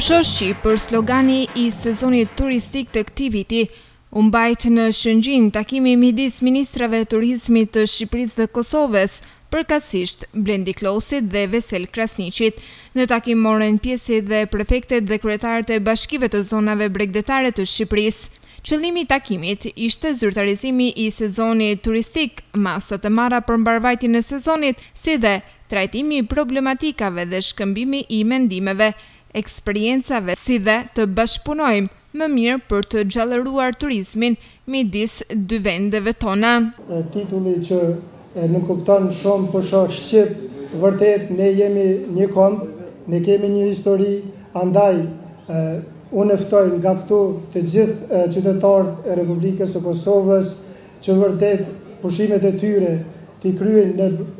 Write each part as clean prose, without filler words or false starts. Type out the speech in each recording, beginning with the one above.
Pushosh për slogani I sezonit turistik të këtij viti, u mbajt në Shengjin takimi midis ministrave e turizmit të Shqipërisë dhe Kosovës, përkatësisht Blendi Klosit dhe Vesel Krasniqit. Në takim morën pjesë dhe prefektet dhe kryetarët e bashkive të zonave bregdetare të Shqipërisë. Qëllimi I takimit ishte zyrtarizimi I sezonit turistik, masa të marra për mbarvajtjen e sezonit, si dhe trajtimi I problematikave dhe shkëmbimi I mendimeve, eksperiencave, si dhe të bashkëpunojmë më mirë për të gjallëruar turizmin midis dy vendeve tona. Titulli që nuk kupton shumë pushosh shqip, vërtet ne jemi një kombë, ne kemi një histori, andaj unë ftoj nga këtu të gjithë qytetarët e Republikës së Kosovës që vërtet pushimet e tyre t'i kryen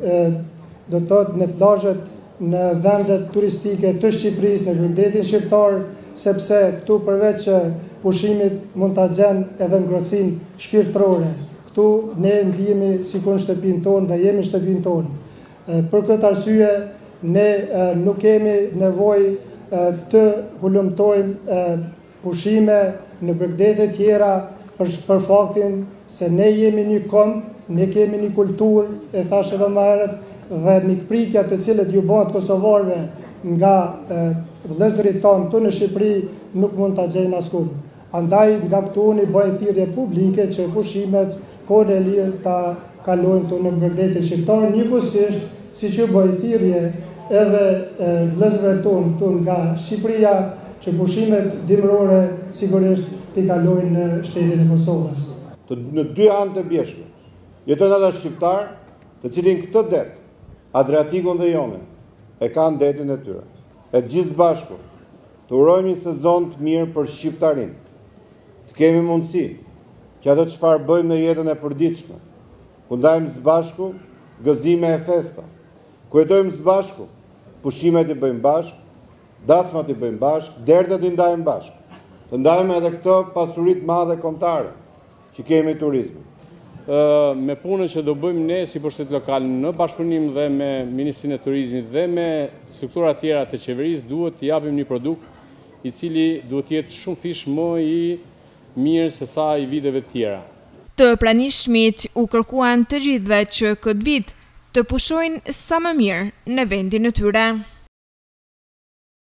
në plazhet, në vendet turistike të Shqipërisë, në qytetin shqiptar, sepse këtu përveç pushimit mund ta gjen edhe ngrohtësinë shpirtërore. Këtu ne ndihemi sikur në shtëpinë tonë dhe jemi në shtëpinë tonë. Për këtë arsye ne nuk kemi nevojë të hulumtojmë pushime në bregdete tjera për faktin se ne jemi një kombë, ne kemi një kulturë, e thash edhe më herët, dhe mikpritja të cilët ju bëhet kosovarëve nga vëllezërit tonë të në Shqipëri nuk mund ta gjejnë askund. Andaj nga këtu unë bëj thirrje publike që pushimet kohën e lirë ta kalojnë të në bregdetin shqiptar, njëkohësisht siç u bëj thirrje edhe vëllezërve tonë nga Shqipëria që pushimet dimrore sigurisht t'i kalojnë në shtetin e Kosovës. Në dy anë të bjeshme jeton ata shqiptar të cilin këtë det Adriatikun dhe Jonin e kanë detin e tyre. E gjithë bashku të urojmë një sezon të mirë për shqiptarin. Të kemi mundësi që ato çfarë bëjmë në jetën e përditshme, ku ndajmë së bashku gëzime e festa, ku jetojmë së bashku, pushimet I bëjmë bashkë, dasmat I bëjmë bashkë, derdet I ndajmë bashkë. Të ndajmë edhe këtë pasuritë madhe kombëtare që kemi turizmin. Me punën që do bëjmë ne si pushtet lokal në bashkëpunim dhe me Ministrinë e Turizmit dhe me struktura tjera të qeverisë duhet të japim një produkt I cili duhet jetë shumë fish më I mirë se sa I viteve tjera. Të pranishmit u kërkuan të gjithëve që këtë vit të pushojnë sa më mirë në vendin e tyre.